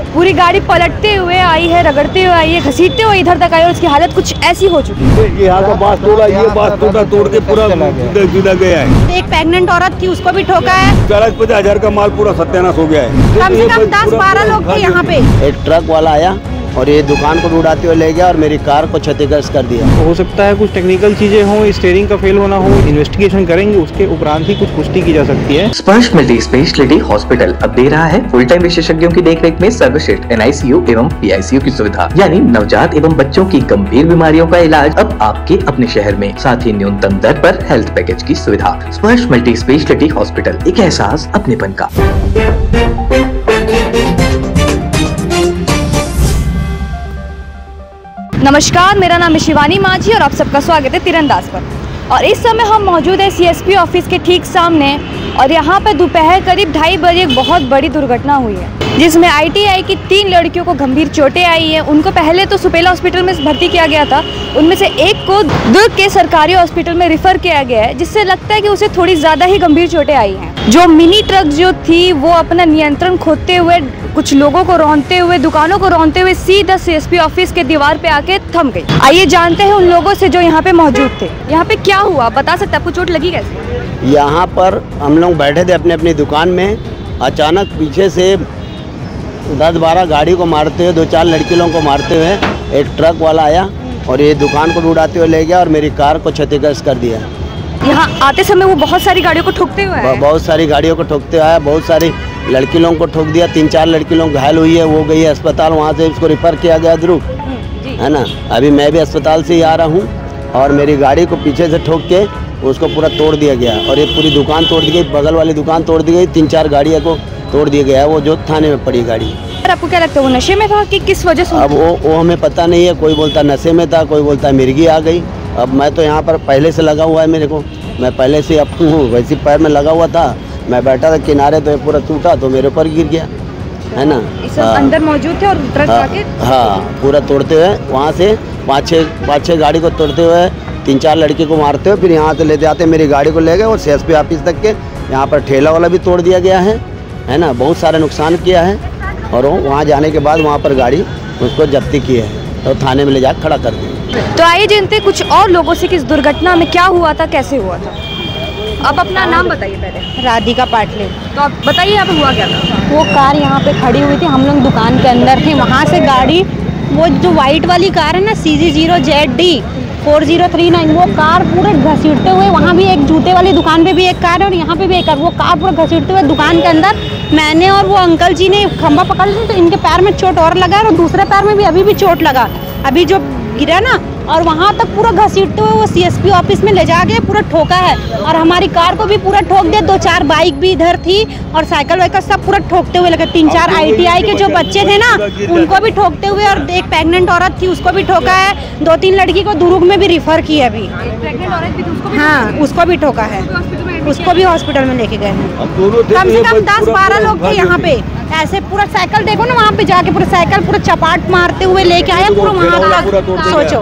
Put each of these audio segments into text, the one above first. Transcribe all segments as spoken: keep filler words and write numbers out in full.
पूरी गाड़ी पलटते हुए आई है, रगड़ते हुए आई है, घसीटते हुए इधर तक आई और उसकी हालत कुछ ऐसी हो चुकी है। ये यहाँ का बांस तोड़ा, ये बांस टूटा तोड़ के पूरा सीधा गया है। एक प्रेग्नेंट औरत थी, उसको भी ठोका है। चालीस पचास हजार का माल पूरा सत्यानाश हो गया है। कम से कम दस बारह लोग थे यहाँ पे। एक ट्रक वाला आया और ये दुकान को उड़ाते हुए ले गया और मेरी कार को क्षतिग्रस्त कर दिया। हो सकता है कुछ टेक्निकल चीजें हों, स्टीयरिंग का फेल होना हो, इन्वेस्टिगेशन करेंगे, उसके उपरांत ही कुछ पुष्टि की जा सकती है। स्पर्श मल्टी स्पेशलिटी हॉस्पिटल अब दे रहा है फुल टाइम विशेषज्ञों की देखरेख में सर्वश्रेष्ठ एन आई सी यू एवं पी आई सी यू की सुविधा, यानी नवजात एवं बच्चों की गंभीर बीमारियों का इलाज अब आपके अपने शहर में, साथ ही न्यूनतम दर पर हेल्थ पैकेज की सुविधा। स्पर्श मल्टी स्पेशलिटी हॉस्पिटल, एक एहसास अपनेपन का। नमस्कार, मेरा नाम है शिवानी माझी और आप सबका स्वागत है तीरंदाज पर। और इस समय हम मौजूद है सी एस पी ऑफिस के ठीक सामने और यहाँ पर दोपहर करीब ढाई बजे एक बहुत बड़ी दुर्घटना हुई है, जिसमें आई टी आई की तीन लड़कियों को गंभीर चोटें आई हैं। उनको पहले तो सुपेला हॉस्पिटल में भर्ती किया गया था, उनमें से एक को दुर्ग के सरकारी हॉस्पिटल में रिफ़र किया गया है, जिससे लगता है कि उसे थोड़ी ज़्यादा ही गंभीर चोटें आई हैं। जो मिनी ट्रक जो थी वो अपना नियंत्रण खोते हुए, कुछ लोगों को रौंदते हुए, दुकानों को रौंदते हुए सीधा सी एस पी ऑफिस के दीवार पे आके थम गई। आइए जानते हैं उन लोगों से जो यहाँ पे मौजूद थे। यहाँ पे क्या हुआ, बता सकते, आपको चोट लगी कैसे? यहाँ पर हम लोग बैठे थे अपने अपनी दुकान में, अचानक पीछे से दस बारह गाड़ी को मारते हुए, दो चार लड़कियों को मारते हुए एक ट्रक वाला आया और ये दुकान को उड़ाते हुए ले गया और मेरी कार को क्षतिग्रस्त कर दिया। यहाँ आते समय वो बहुत सारी गाड़ियों को ठोकते हुए आया। बहुत सारी गाड़ियों को ठोकते हुए आया, बहुत सारी लड़की लोगों को ठोक दिया। तीन चार लड़की लोग घायल हुई है, वो गई है अस्पताल, वहाँ से उसको रिफ़र किया गया ध्रुव, है ना। अभी मैं भी अस्पताल से ही आ रहा हूँ और मेरी गाड़ी को पीछे से ठोक के उसको पूरा तोड़ दिया गया और ये पूरी दुकान तोड़ दी गई, बगल वाली दुकान तोड़ दी गई, तीन चार गाड़ियों को तोड़ दिया गया है। वो जो थाने में पड़ी गाड़ी। आपको क्या लगता है वो नशे में था कि किस वजह से? अब वो वो हमें पता नहीं है, कोई बोलता नशे में था, कोई बोलता मिर्गी आ गई। अब मैं तो यहाँ पर पहले से लगा हुआ है, मेरे को, मैं पहले से अब हूँ, वैसे पैर में लगा हुआ था, मैं बैठा था किनारे तो ये पूरा टूटा तो मेरे ऊपर गिर गया, है ना। हाँ, अंदर मौजूद थे और ट्रक हाँ, आके हाँ पूरा तोड़ते हुए वहाँ से पाँच छः पाँच छः गाड़ी को तोड़ते हुए, तीन चार लड़के को मारते हुए फिर यहाँ से लेते आते मेरी गाड़ी को ले गए और सी एस पी ऑफिस तक के। यहाँ पर ठेला वाला भी तोड़ दिया गया है, है ना, बहुत सारा नुकसान किया है। और वहाँ जाने के बाद वहाँ पर गाड़ी उसको जब्ती की है तो थाने में ले जा खड़ा कर दिया। तो आइए जानते कुछ और लोगों से कि इस दुर्घटना में क्या हुआ था, कैसे हुआ था। आप अपना नाम बताइए पहले। राधिका पाटले। तो आप बताइए यहाँ पे हुआ क्या था? वो कार यहाँ पे खड़ी हुई थी, हम लोग दुकान के अंदर थे, वहाँ से गाड़ी, वो जो वाइट वाली कार है ना, C G zero Z D four zero three nine, वो कार पूरे घसीटते हुए, वहाँ भी एक जूते वाली दुकान पे भी एक कार है और यहाँ पे भी एक कार, वो कार पूरा घसीटते हुए दुकान के अंदर, मैंने और वो अंकल जी ने खंभा पकड़ लिया तो इनके पैर में चोट और लगा और दूसरे पैर में भी अभी भी चोट लगा, अभी जो गिरा ना, और वहाँ तक पूरा घसीटते हुए वो सी एस पी ऑफिस में ले जाके पूरा ठोका है और हमारी कार को भी पूरा ठोक दिया। दो चार बाइक भी इधर थी और साइकिल वाइकल सब पूरा ठोकते हुए लगे। तीन चार आई टी आई के जो बच्चे थे ना, उनको भी ठोकते हुए, और एक प्रेग्नेंट औरत थी उसको भी ठोका है। दो तीन लड़की को दुर्ग में भी रिफर किया अभी। हाँ, उसको भी ठोका है, उसको भी हॉस्पिटल में लेके गए हैं। कम से कम दस बारह लोग थे यहाँ पे। ऐसे पूरा साइकिल देखो ना, वहाँ पे जाके पूरा साइकिल पूरा चपाट मारते हुए लेके आया पूरा वहाँ तक। सोचो,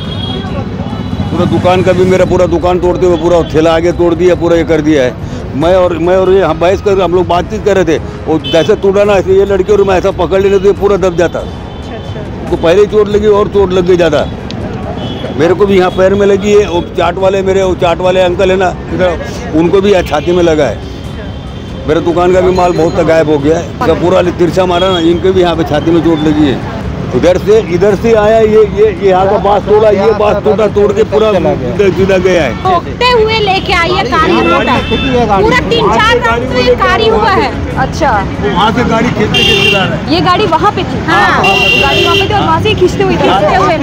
पूरा दुकान का भी, मेरा पूरा दुकान तोड़ते हुए पूरा ठेला आगे तोड़ दिया, पूरा ये कर दिया है। मैं और मैं और ये हम बहस कर, हम लोग बातचीत कर रहे थे, वो जैसे टूटा ना ऐसे ये लड़की और मैं ऐसा पकड़ लेते तो ये पूरा दब जाता। तो पहले ही चोट लगी और चोट लग गई ज़्यादा। मेरे को भी यहाँ पैर में लगी है, वो चाट वाले मेरे वो चाट वाले अंकल है ना, उनको भी छाती में लगा है। मेरे दुकान का भी माल बहुत गायब हो गया है, तो पूरा तिरछा मारा ना, इनके भी यहाँ पे छाती में चोट लगी है। उधर से इधर से आया, ये ये ये यहाँ का बांस तोड़ा, ये बांस टूटा तोड़ के पूरा सीधा गया है। ठोकते हुए लेके आई है कार, पूरा तीन चार राउंड तो ये कार ही हुआ है। अच्छा, वहाँ से गाड़ी खींचते खींचते ला रहा है। ये गाड़ी वहाँ पे थी? हाँ, गाड़ी वहाँ पे थी और वहाँ से खींचते हुए खींचते हुए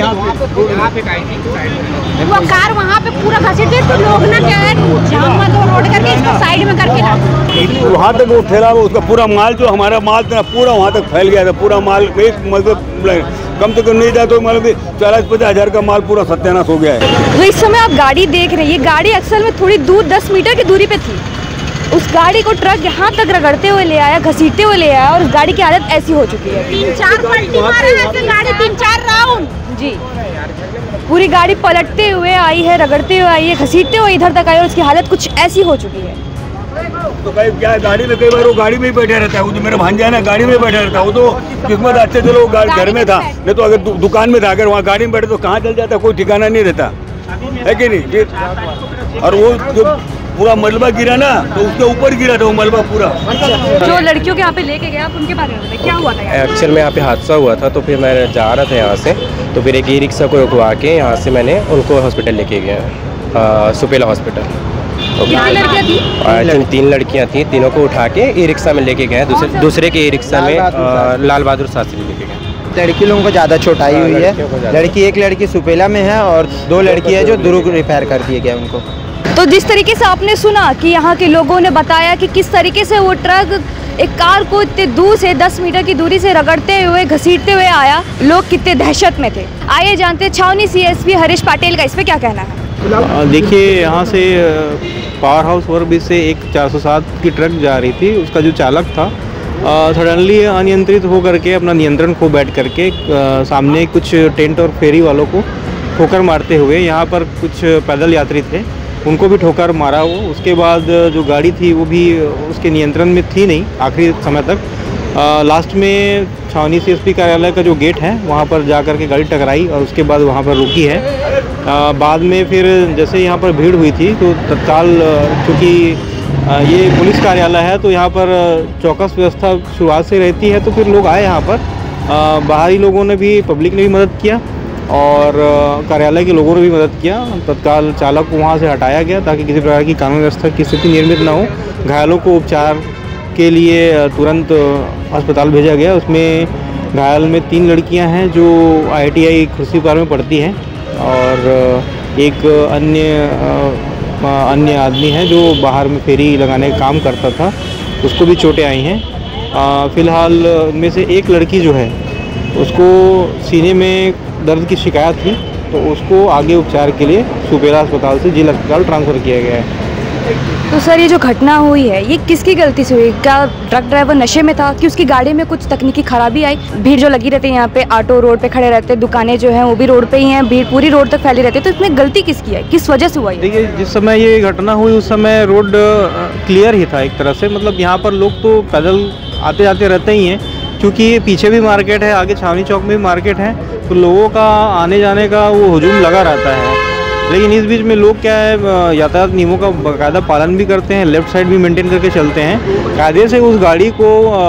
वो कार वहाँ पे पूरा घसीटे तो लोग ना क्या है, जाम मत रोड करके इसको साइड में करके ला। वहाँ तक वो ठेला, उसका पूरा माल, जो हमारा माल था पूरा वहाँ तक फैल गया था। पूरा माल एक मतलब कम से कम नहीं जाए तो मतलब चालीस पचास हजार का माल पूरा सत्यानाश हो गया है। तो इस समय आप गाड़ी देख रहे हैं, ये गाड़ी अक्सर में थोड़ी दूर दस मीटर की दूरी पे थी। उस गाड़ी को ट्रक यहाँ तक रगड़ते हुए ले आया, घसीटते हुए ले आया और उस गाड़ी की हालत ऐसी हो चुकी है। तीन चार पलटी मारे ऐसे गाड़ी, तीन चार राउंड जी। पूरी गाड़ी पलटते हुए आई है, रगड़ते हुए आई है, घसीटते हुए इधर तक आई और उसकी हालत कुछ ऐसी हो चुकी है। तो कई क्या गाड़ी में, कई बार वो गाड़ी में ही बैठा रहता है। वो जो मेरा भांजा है ना, गाड़ी में बैठा रहता है। वो तो किस्मत अच्छे चलो वो घर में था, नहीं तो अगर दु, दुकान में था, अगर वहाँ गाड़ी में बैठे तो कहाँ चल जाता, कोई ठिकाना नहीं रहता है कि नहीं। और वो जो पूरा मलबा गिरा ना, तो उसके ऊपर गिरा था वो मलबा पूरा। जो लड़कियों के यहाँ पे लेके गए आप, उनके बारे में बताइए, क्या हुआ था? एक्चुअल में यहाँ पे हादसा हुआ था, तो फिर मैं जा रहा था यहाँ से, तो फिर एक ई रिक्शा को रुकवा के यहाँ से मैंने उनको हॉस्पिटल लेके गया, सुपेला हॉस्पिटल। कितनी लड़कियाँ थी? आई थिंक तीन लड़कियाँ थी, तीनों को उठा के ई रिक्शा में लेके गए, दूसरे दूसरे के ई रिक्शा में लाल बहादुर शास्त्री लेके गए। लड़की लोगों को ज़्यादा चोट आई हुई है। लड़की एक लड़की सुपेला में है और दो लड़की है जो दुर्ग रिपेयर कर दिए गए उनको। तो जिस तरीके से आपने सुना कि यहाँ के लोगों ने बताया कि किस तरीके से वो ट्रक एक कार को इतने दूर से दस मीटर की दूरी से रगड़ते हुए, घसीटते हुए आया, लोग कितने दहशत में थे। आइए जानते छावनी सीएसपी हरीश पाटिल का इस पे क्या कहना है। देखिए, यहाँ से पावर हाउस ओवरब्रिज से एक चार सौ सात की ट्रक जा रही थी। उसका जो चालक था सडनली अनियंत्रित हो करके अपना नियंत्रण खो बैठ करके आ, सामने कुछ टेंट और फेरी वालों को ठोकर मारते हुए, यहाँ पर कुछ पैदल यात्री थे उनको भी ठोकर मारा वो। उसके बाद जो गाड़ी थी वो भी उसके नियंत्रण में थी नहीं आखिरी समय तक। आ, लास्ट में छावनी सीएसपी कार्यालय का जो गेट है वहाँ पर जा कर के गाड़ी टकराई और उसके बाद वहाँ पर रुकी है। आ, बाद में फिर जैसे यहाँ पर भीड़ हुई थी तो तत्काल, क्योंकि ये पुलिस कार्यालय है तो यहाँ पर चौकस व्यवस्था शुरुआत से रहती है, तो फिर लोग आए यहाँ पर। आ, बाहरी लोगों ने भी, पब्लिक ने भी मदद किया और कार्यालय के लोगों ने भी मदद किया। तत्काल चालक को वहाँ से हटाया गया ताकि किसी प्रकार की कानून व्यवस्था की स्थिति निर्मित ना हो। घायलों को उपचार के लिए तुरंत अस्पताल भेजा गया। उसमें घायल में तीन लड़कियां हैं जो आईआईटीआई खुर्सीपार में पढ़ती हैं और एक अन्य अन्य आदमी है जो बाहर में फेरी लगाने का काम करता था, उसको भी चोटें आई हैं। फ़िलहाल उनमें से एक लड़की जो है उसको सीने में दर्द की शिकायत थी, तो उसको आगे उपचार के लिए सुपेला अस्पताल से जिला अस्पताल ट्रांसफ़र किया गया है। तो सर, ये जो घटना हुई है ये किसकी गलती से हुई? क्या ट्रक ड्राइवर नशे में था कि उसकी गाड़ी में कुछ तकनीकी खराबी आई? भीड़ जो लगी रहती है यहाँ पे, ऑटो रोड पे खड़े रहते हैं, दुकानें जो हैं वो भी रोड पे ही हैं, भीड़ पूरी रोड तक फैली रहती है, तो इसमें गलती किसकी है, किस वजह से हुआ? देखिए, जिस समय ये घटना हुई उस समय रोड क्लियर ही था एक तरह से। मतलब यहाँ पर लोग तो पैदल आते जाते रहते ही हैं, क्योंकि पीछे भी मार्केट है, आगे छावनी चौक में भी मार्केट है, तो लोगों का आने जाने का वो हुजूम लगा रहता है। लेकिन इस बीच में लोग क्या है, यातायात नियमों का बाकायदा पालन भी करते हैं, लेफ़्ट साइड भी मेंटेन करके चलते हैं। कायदे से उस गाड़ी को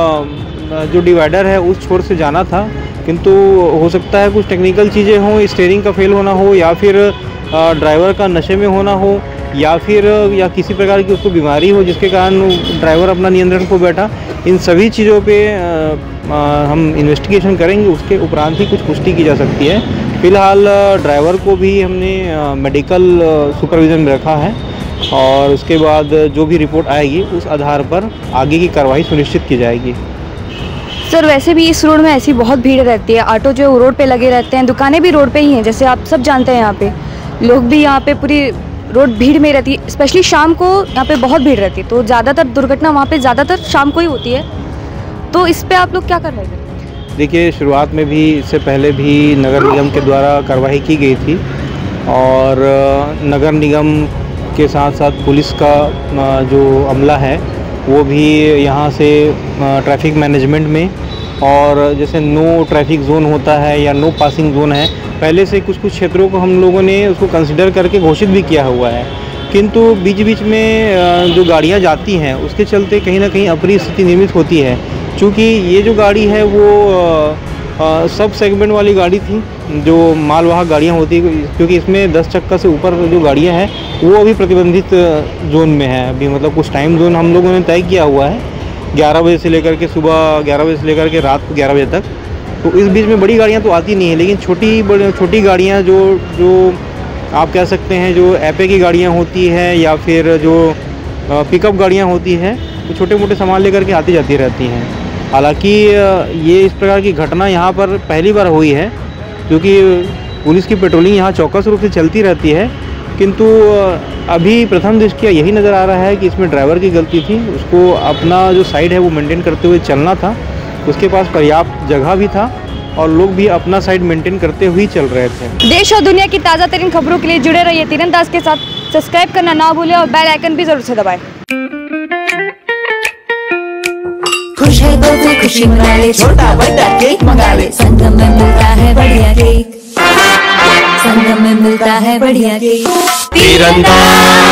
जो डिवाइडर है उस छोर से जाना था, किंतु हो सकता है कुछ टेक्निकल चीज़ें हों, स्टीयरिंग का फेल होना हो, या फिर ड्राइवर का नशे में होना हो, या फिर या किसी प्रकार की उसको बीमारी हो जिसके कारण ड्राइवर अपना नियंत्रण खो बैठा। इन सभी चीज़ों पे हम इन्वेस्टिगेशन करेंगे, उसके उपरांत ही कुछ पुष्टि की जा सकती है। फ़िलहाल ड्राइवर को भी हमने मेडिकल सुपरविज़न में रखा है और उसके बाद जो भी रिपोर्ट आएगी उस आधार पर आगे की कार्रवाई सुनिश्चित की जाएगी। सर, वैसे भी इस रोड में ऐसी बहुत भीड़ रहती है, ऑटो जो रोड पे लगे रहते हैं, दुकानें भी रोड पे ही हैं, जैसे आप सब जानते हैं। यहाँ पे लोग भी, यहाँ पे पूरी रोड भीड़ में रहती है, स्पेशली शाम को यहाँ पे बहुत भीड़ रहती है, तो ज़्यादातर दुर्घटना वहाँ पे ज़्यादातर शाम को ही होती है। तो इस पे आप लोग क्या कर रहे हैं? देखिए, शुरुआत में भी, इससे पहले भी नगर निगम के द्वारा कार्रवाई की गई थी और नगर निगम के साथ साथ पुलिस का जो अमला है वो भी यहाँ से ट्रैफिक मैनेजमेंट में, और जैसे नो ट्रैफिक जोन होता है या नो पासिंग जोन है, पहले से कुछ कुछ क्षेत्रों को हम लोगों ने उसको कंसिडर करके घोषित भी किया हुआ है। किंतु बीच बीच में जो गाड़ियाँ जाती हैं उसके चलते कहीं ना कहीं अप्रिय स्थिति निर्मित होती है। चूँकि ये जो गाड़ी है वो आ, आ, सब सेगमेंट वाली गाड़ी थी, जो मालवाहक गाड़ियाँ होती है, क्योंकि इसमें दस चक्का से ऊपर जो गाड़ियाँ हैं वो अभी प्रतिबंधित जोन में है। अभी मतलब कुछ टाइम जोन हम लोगों ने तय किया हुआ है, ग्यारह बजे से लेकर के सुबह ग्यारह बजे से लेकर के रात को ग्यारह बजे तक। तो इस बीच में बड़ी गाड़ियाँ तो आती नहीं है, लेकिन छोटी बड़ी छोटी गाड़ियाँ जो जो आप कह सकते हैं जो एपे की गाड़ियाँ होती है या फिर जो पिकअप गाड़ियाँ होती हैं, तो छोटे मोटे सामान लेकर के आती जाती रहती हैं। हालांकि ये इस प्रकार की घटना यहाँ पर पहली बार हुई है, क्योंकि पुलिस की पेट्रोलिंग यहाँ चौकस रूप से चलती रहती है, किंतु अभी प्रथम दृष्टया यही नज़र आ रहा है कि इसमें ड्राइवर की गलती थी। उसको अपना जो साइड है वो मेंटेन करते हुए चलना था, उसके पास पर्याप्त जगह भी था और लोग भी अपना साइड मेंटेन करते हुए चल रहे थे। देश और दुनिया की ताज़ा तरीन खबरों के लिए जुड़े रहिए तीरंदाज के साथ। सब्सक्राइब करना ना भूलें और बेल आइकन भी ज़रूर से दबाएं। खुश है तो तू खुशी मना ले, छोटा बड़ा केक मंगा ले। संगम में मिलता है बढ़िया केक, संगम में मिलता है बढ़िया केक। तीरंदाज